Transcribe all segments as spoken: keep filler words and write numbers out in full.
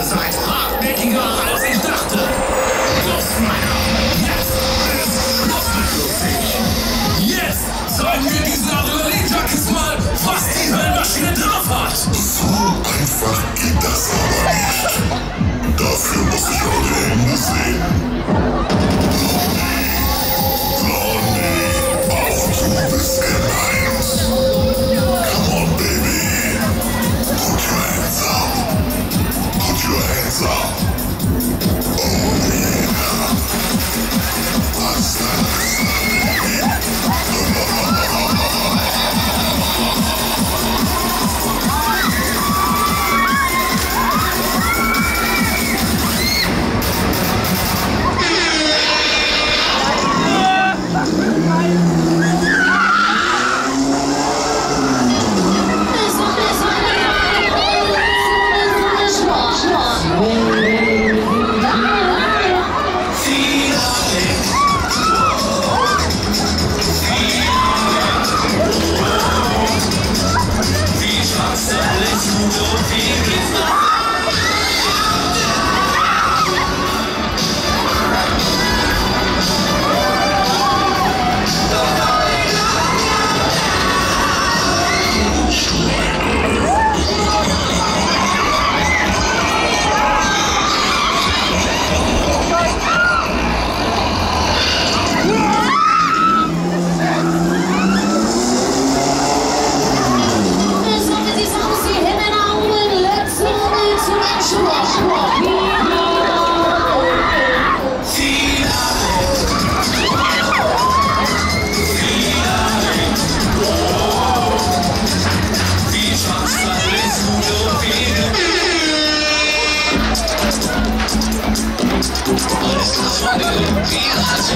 Ihr seid hartnäckiger als ich dachte. Los, meiner. Jetzt ist Schluss mit lustig. Jetzt zeigen wir diesen Adrenalinjunkies mal, was die Höllmaschine drauf hat. So einfach geht das aber nicht. Dafür muss ich eure Hände sehen. Blondie, auch du bist gemeint. Come on, baby. Put your hands up. Put your hands up. Oh yeah. What's that?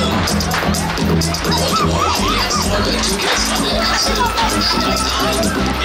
Wollt ihr euch jetzt, wollt ihr jetzt an der Kasse, steigt ein.